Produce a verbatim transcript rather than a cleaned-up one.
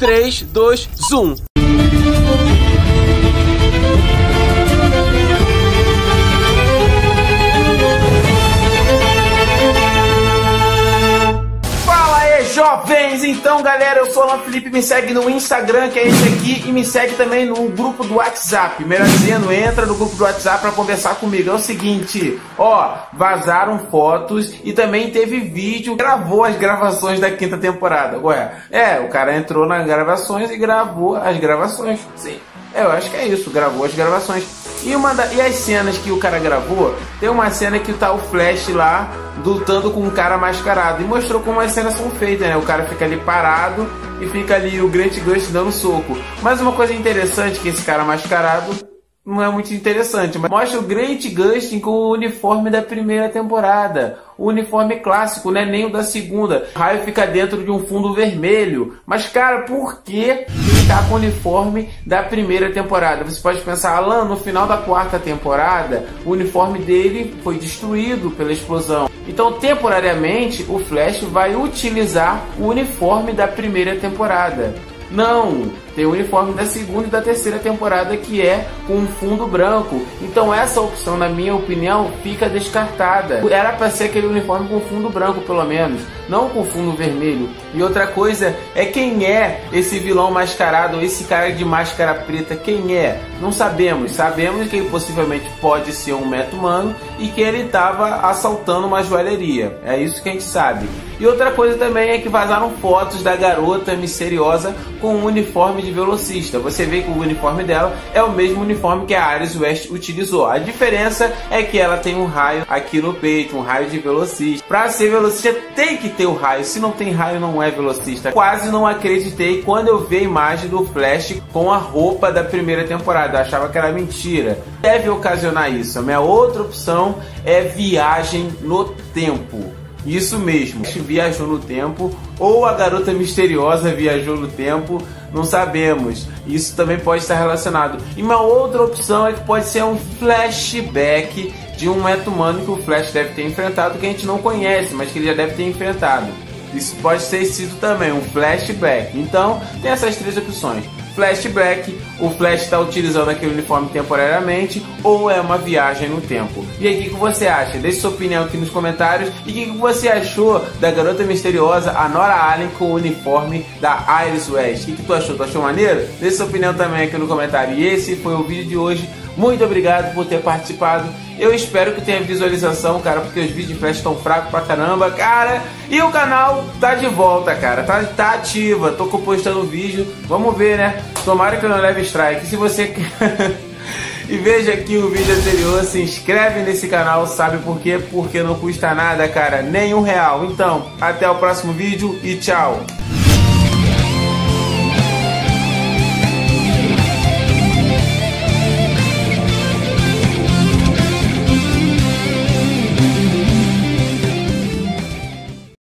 três, dois, zoom! Jovens, então galera, eu sou o Alan Felipe, me segue no Instagram, que é esse aqui, e me segue também no grupo do WhatsApp. Melhor dizendo, entra no grupo do WhatsApp para conversar comigo. É o seguinte, ó, vazaram fotos e também teve vídeo, gravou as gravações da quinta temporada. Ué, é, o cara entrou nas gravações e gravou as gravações. Sim, eu acho que é isso, gravou as gravações. E, uma da, e as cenas que o cara gravou, tem uma cena que tá o Flash lá lutando com um cara mascarado. E mostrou como as cenas são feitas, né? O cara fica ali parado e fica ali o Grant Gustin dando soco. Mas uma coisa interessante que esse cara mascarado não é muito interessante, mas mostra o Grant Gustin com o uniforme da primeira temporada. O uniforme clássico, né? Nem o da segunda. O raio fica dentro de um fundo vermelho. Mas, cara, por que ele tá com o uniforme da primeira temporada? Você pode pensar, Alan, no final da quarta temporada, o uniforme dele foi destruído pela explosão. Então, temporariamente, o Flash vai utilizar o uniforme da primeira temporada. Não, tem o uniforme da segunda e da terceira temporada, que é com um fundo branco. Então essa opção, na minha opinião, fica descartada. Era para ser aquele uniforme com fundo branco, pelo menos, não com fundo vermelho. E outra coisa é quem é esse vilão mascarado, esse cara de máscara preta, quem é? Não sabemos. Sabemos que ele possivelmente pode ser um meta-humano e que ele estava assaltando uma joalheria. É isso que a gente sabe. E outra coisa também é que vazaram fotos da garota misteriosa com um uniforme de velocista. Você vê que o uniforme dela é o mesmo uniforme que a Iris West utilizou. A diferença é que ela tem um raio aqui no peito, um raio de velocista. Para ser velocista tem que ter o raio. Se não tem raio, não é velocista. Quase não acreditei quando eu vi a imagem do Flash com a roupa da primeira temporada. Eu achava que era mentira. Deve ocasionar isso. A minha outra opção é viagem no tempo. Isso mesmo, viajou no tempo, ou a garota misteriosa viajou no tempo, não sabemos. Isso também pode estar relacionado. E uma outra opção é que pode ser um flashback de um meta-humano que o Flash deve ter enfrentado, que a gente não conhece, mas que ele já deve ter enfrentado. Isso pode ter sido também um flashback. Então, tem essas três opções. Flashback, o Flash está utilizando aquele uniforme temporariamente, ou é uma viagem no tempo. E aí, o que, que você acha? Deixe sua opinião aqui nos comentários. E o que, que você achou da garota misteriosa, a Nora Allen, com o uniforme da Iris West? O que, que tu achou? Tu achou maneiro? Deixe sua opinião também aqui no comentário. E esse foi o vídeo de hoje. Muito obrigado por ter participado. Eu espero que tenha visualização, cara, porque os vídeos de Flash estão fracos pra caramba, cara. E o canal tá de volta, cara. Tá, tá ativa. Tô postando vídeo. Vamos ver, né? Tomara que eu não leve strike. Se você... E veja aqui o vídeo anterior, se inscreve nesse canal, sabe por quê? Porque não custa nada, cara. Nem um real. Então, até o próximo vídeo e tchau.